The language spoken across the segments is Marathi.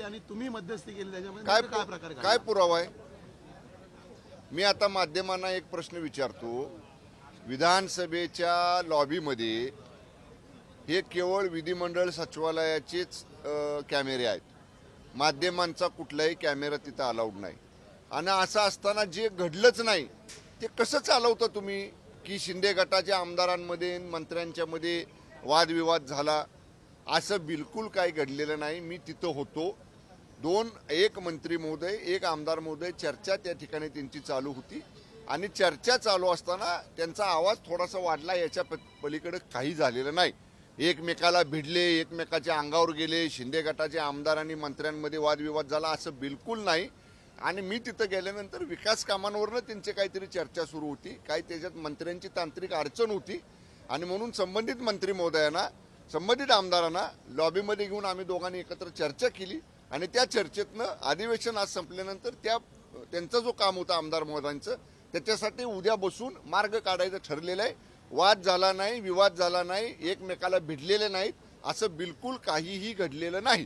घेतली आणि तुम्ही मध्यस्थी केली, त्याच्यामध्ये काय प्रकार काय पुरावा आहे? मी आता माध्यमांना एक प्रश्न विचारतो, विधानसभेच्या लॉबीमध्ये हे केवळ विधिमंडळ सचिवालयाचेच कॅमेरे आहेत, माध्यमांचा कुठलाही कॅमेरा तिथं अलाउड नाही. आणि असं असताना जे घडलंच नाही ते कसं चालवता तुम्ही, की शिंदे गटाच्या आमदारांमध्ये मंत्र्यांच्या मध्ये वादविवाद झाला? असं बिलकुल काही घडलेलं नाही. मी तिथं होतो. एक मंत्री महोदय, एक आमदार महोदय, चर्चा त्या ठिकाणी त्यांची चालू होती आणि चर्चा चालू असताना त्यांचा आवाज थोडासा वाढला, याच्या पलीकडे काही झालेलं नाही. एकमेकाला भिडले, एकमेकाच्या अंगावर गेले, शिंदे गटाच्या आमदार आणि मंत्र्यांमध्ये वादविवाद झाला असं बिलकुल नाही. आणि मी तिथं गेल्यानंतर विकास कामांवरनं त्यांची काहीतरी चर्चा सुरू होती, काही त्याच्यात मंत्र्यांची तांत्रिक अडचण होती आणि म्हणून संबंधित मंत्री महोदयांना, संबंधित आमदारांना लॉबीमध्ये घेऊन आम्ही दोघांनी एकत्र चर्चा केली आणि त्या चर्चेतनं अधिवेशन आज संपल्यानंतर त्यांचा जो काम होता आमदार महोदयांचं, त्याच्यासाठी उद्या बसून मार्ग काढायचं ठरलेलं आहे. वाद झाला नाही, विवाद झाला नाही, एकमेकाला भिडलेले नाहीत, असं बिलकुल काहीही घडलेलं नाही.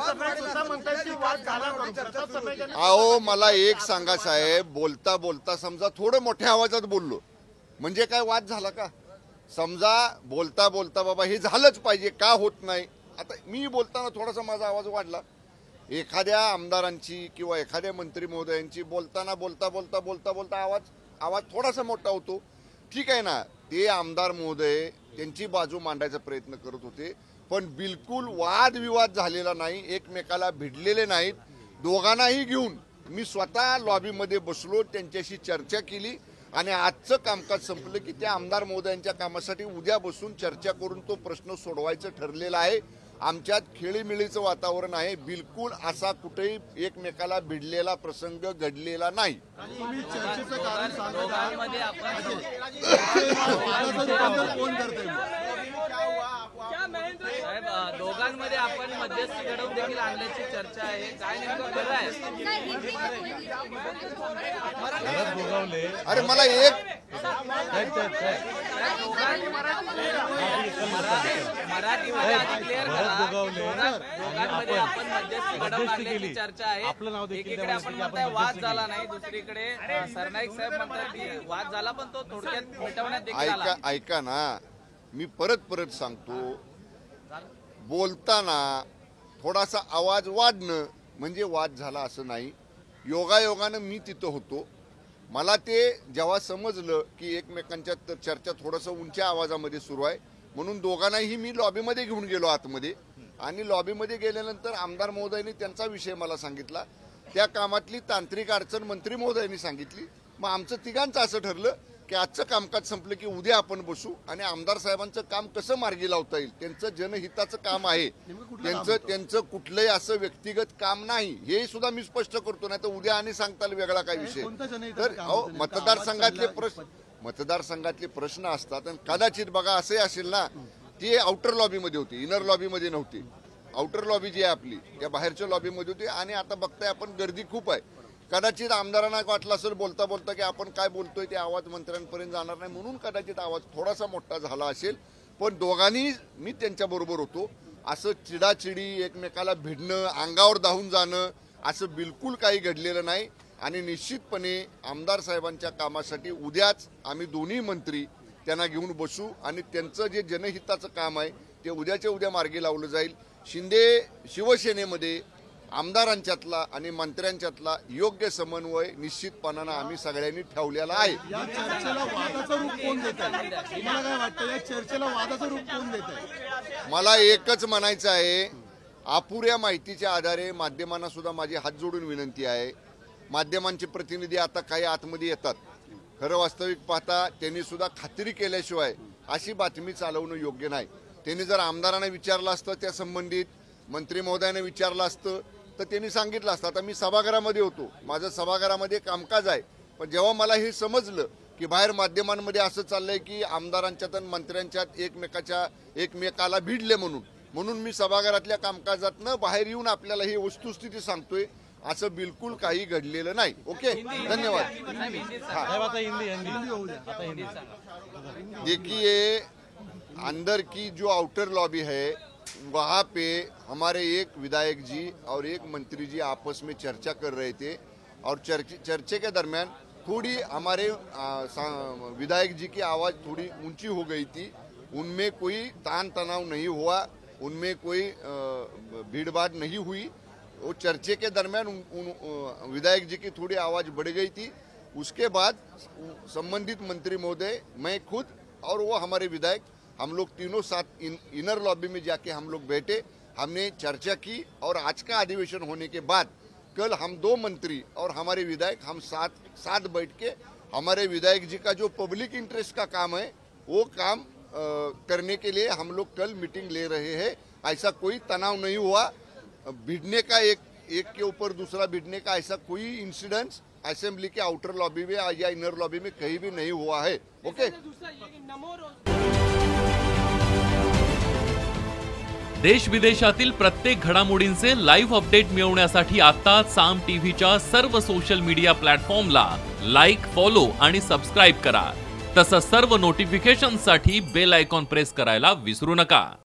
अहो मला एक सांगा साहेब, बोलता बोलता समजा थोडं मोठ्या आवाजात बोललो म्हणजे काय वाद झाला का? समजा बोलता बोलता बाबा हे झालंच पाहिजे, का होत नाही? आता मी बोलताना थोडासा माझा आवाज वाढला, एखाद्या आमदारांची किंवा एखाद्या मंत्री महोदयांची बोलताना बोलता बोलता बोलता बोलता आवाज थोडासा मोठा होतो, ठीक आहे ना. ते आमदार महोदय त्यांची बाजू मांडायचा प्रयत्न करत होते, पण बिलकुल वादविवाद झालेला नाही, एकमेकाला भिडलेले नाहीत. दोघांनाही घेऊन मी स्वतः लॉबीमध्ये बसलो, त्यांच्याशी चर्चा केली आणि आजचं कामकाज संपलं की त्या आमदार महोदयांच्या कामासाठी उद्या बसून चर्चा करून तो प्रश्न सोडवायचं ठरलेला आहे. आमच्यात खेळीमेळीचं वातावरण आहे, बिलकुल असा कुठेही एकमेकाला भिडलेला प्रसंग घडलेला नाही. दोघांमध्ये आपण मध्यस्थी घडवून देखील आणल्याची चर्चा आहे, काय नेमकं खरं आहे? अरे मला एक मराठीमध्ये क्लिअर करा, दोघांमध्ये आपण मध्यस्थी घडवून आणल्याची चर्चा आहे. एकीकडे आपण म्हणताय वाद झाला नाही, दुसरीकडे सरनाईक साहेब म्हणतात की वाद झाला पण तो थोडक्यात मिटवण्यात देखील आला. ऐका ना, मी परत सांगतो, बोलताना थोडासा आवाज वाढणं म्हणजे वाद झाला असं नाही. योगायोगानं मी तिथं होतो, मला ते जेव्हा समजलं की एकमेकांच्या चर्चा थोडंसं उंच्या आवाजामध्ये सुरू आहे, म्हणून दोघांनाही मी लॉबीमध्ये घेऊन गेलो आतमध्ये. आणि लॉबीमध्ये गेल्यानंतर आमदार महोदयांनी त्यांचा विषय मला सांगितला, त्या कामातली तांत्रिक अडचण मंत्री महोदयांनी सांगितली. मग आमचं तिघांचं असं ठरलं की आजचं कामकाज संपलं की उद्या आपण बसू आणि आमदार साहेबांचं काम कसं मार्गी लावता येईल, त्यांचं जनहिताचं काम आहे, त्यांचं कुठलंही असं व्यक्तिगत काम नाही, हे सुद्धा मी स्पष्ट करतो. नाही तर उद्या आणि सांगता वेगळा काय विषय. तर मतदारसंघातले प्रश्न असतात आणि कदाचित बघा असंही असेल ना, ती आउटर लॉबीमध्ये होती, इनर लॉबीमध्ये नव्हती. आउटर लॉबी जी आहे आपली त्या बाहेरच्या लॉबीमध्ये होती आणि आता बघताय आपण गर्दी खूप आहे. कदाचित आमदारांना वाटलं असेल बोलता बोलता की आपण काय बोलतोय ते आवाज मंत्र्यांपर्यंत जाणार नाही, म्हणून कदाचित आवाज थोडासा मोठा झाला असेल. पण दोघांनी मी त्यांच्याबरोबर होतो. असं चिडाचिडी, एकमेकाला भिडणं, अंगावर धावून जाणं असं बिलकुल काही घडलेलं नाही. आणि निश्चितपणे आमदार साहेबांच्या कामासाठी उद्याच आम्ही दोन्ही मंत्री त्यांना घेऊन बसू आणि त्यांचं जे जनहिताचं काम आहे ते उद्याच्या उद्या मार्गी लावलं जाईल. शिवसेनेमध्ये आमदारांच्यातला आणि मंत्र्यांच्यातला योग्य समन्वय निश्चितपणानं आम्ही सगळ्यांनी ठेवलेला आहे. या चर्चेला वादाचं रूप कोण देत आहे? तुम्हाला काय वाटतं, या चर्चेला वादाचं रूप कोण देत आहे? मला एकच म्हणायचं आहे, अपुऱ्या माहितीच्या आधारे माध्यमांना सुद्धा माझी हात जोडून विनंती आहे. माध्यमांचे प्रतिनिधी आता काही आतमध्ये येतात, खरं वास्तविक पाहता त्यांनी सुद्धा खात्री केल्याशिवाय अशी बातमी चालवणं योग्य नाही. त्यांनी जर आमदारांना विचारलं असतं, त्या संबंधित मंत्री महोदयाने विचारलं असतं तर त्यांनी सांगितलं असतं. आता मी सभागृहामध्ये होतो, माझं सभागृहामध्ये कामकाज आहे, पण जेव्हा मला हे समजलं की बाहेर माध्यमांमध्ये असं चाललंय की आमदारांच्यात आणि मंत्र्यांच्यात एकमेकाला भिडले म्हणून मी सभागृहातल्या कामकाजातनं बाहेर येऊन आपल्याला ही वस्तुस्थिती सांगतोय. असं बिलकुल काही घडलेलं नाही. ओके, धन्यवाद. देखिए, अंदर की जो आउटर लॉबी है वहाँ पे हमारे एक विधायक जी और एक मंत्री जी आपस में चर्चा कर रहे थे और चर्चे के दरमियान थोड़ी हमारे विधायक जी की आवाज़ थोड़ी ऊंची हो गई थी। उनमें कोई तान तनाव नहीं हुआ, उनमें कोई भीड़भाड़ नहीं हुई। वो चर्चे के दरमियान उन विधायक जी की थोड़ी आवाज़ बढ़ गई थी। उसके बाद संबंधित मंत्री महोदय, मैं खुद और वो हमारे विधायक, हम लोग तीनों साथ इनर लॉबी में जाके हम लोग बैठे, हमने चर्चा की और आज का अधिवेशन होने के बाद कल हम 2 मंत्री और हमारे विधायक हम साथ बैठ के हमारे विधायक जी का जो पब्लिक इंटरेस्ट का काम है वो काम करने के लिए हम लोग कल मीटिंग ले रहे हैं। ऐसा कोई तनाव नहीं हुआ, भिड़ने का एक के ऊपर दूसरा भिड़ने का ऐसा कोई इंसिडेंस असेंबली के आउटर लॉबी में या इनर लॉबी में कहीं भी नहीं हुआ है। ओके। देश विदेशातील प्रत्येक घडामोडींचे लाईव्ह अपडेट मिळवण्यासाठी आता साम टीव्हीच्या सर्व सोशल मीडिया प्लॅटफॉर्मला लाईक, फॉलो आणि सबस्क्राईब करा। तसंच सर्व नोटिफिकेशनसाठी बेल आयकॉन प्रेस करायला विसरू नका।